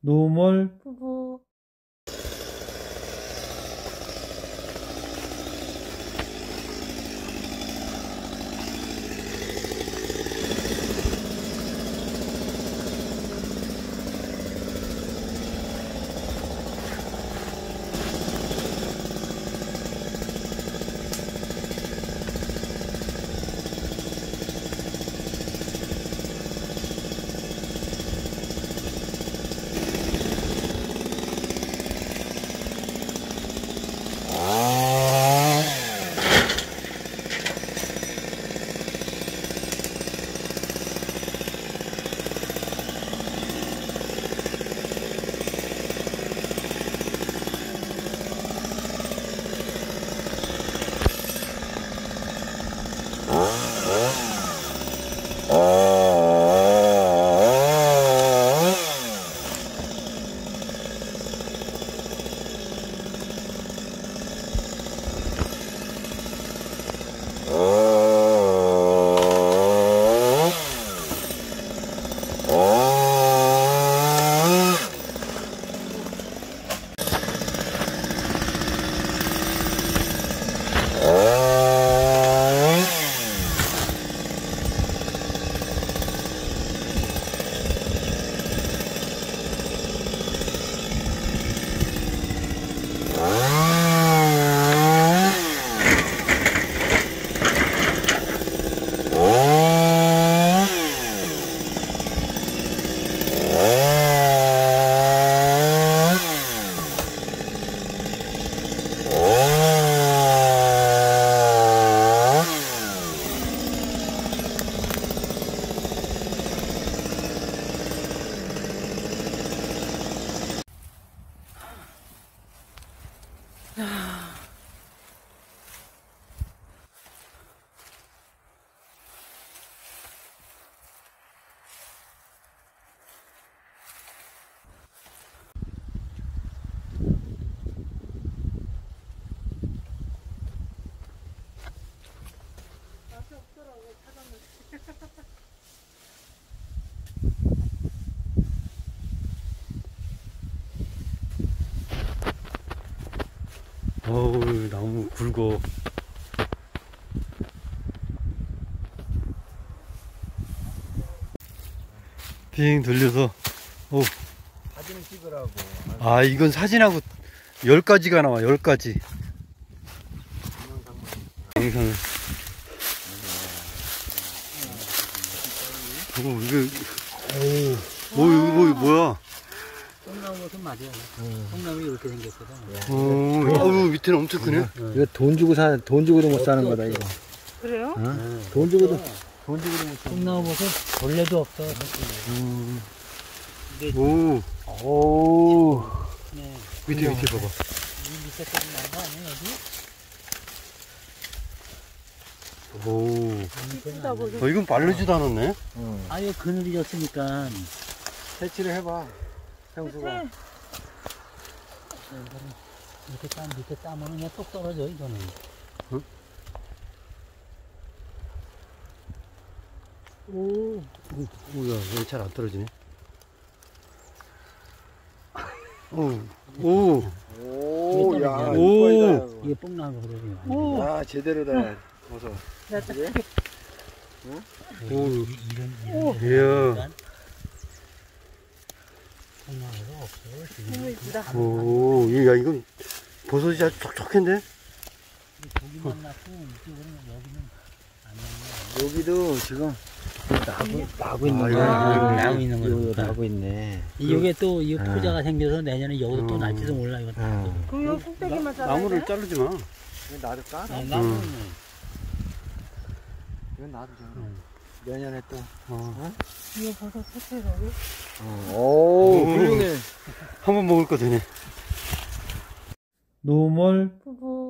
노멀 부부. 어우, 나무 굵어. 빙 돌려서. 오. 사진을 찍으라고. 아, 이건 사진하고 10가지가 나와. 10가지 영상을. 오, 이거 이거 뭐야? 똥나무도 맞아요. 똥나무 이렇게 생겼거든. 아우, 밑에는 엄청 크네. 이거 돈 주고도 못 사는 거다 이거. 그래요? 돈 주고도 못 사는. 똥나무 무슨 벌레도 없어. 오. 네. 밑에 봐봐. 이 밑에 똥나무 거 아니야 여기? 오. 이쁘다 보소. 이건 마르지도 않았네. 아유 그늘이 졌으니까. 채취를 해봐. 형수가. 이렇게 밑에 따면 그냥 똑 떨어져 이거는. 응? 오야, 왜 잘 안 떨어지네. 오. 야, 오. 이게 뽕나무거든요. 야, 제대로다. 어서. 오. 이런 이야. 뽕나무가 없어요 지금. 너무 이쁘다. 오, 야, 이건 버섯이 아주 촉촉한데? 고기만 낳고 이쪽으로는 여기는 안 나는 여기도 지금 나고 있는 이거 거야. 나고 있는 거야. 이거 나고 있네. 이게 또 이 포자가 생겨서 내년에 여기도 또 날지도 몰라 이거. 그럼 여기 꼭대기만 잘라야 나무를 돼요? 자르지 마. 이거 나도 깔아. 나무는 이건 나도 내년에 또. 이거 버섯 채취라고? 오, 훌륭해. 한 번 먹을 거 되네. 노멀 부부.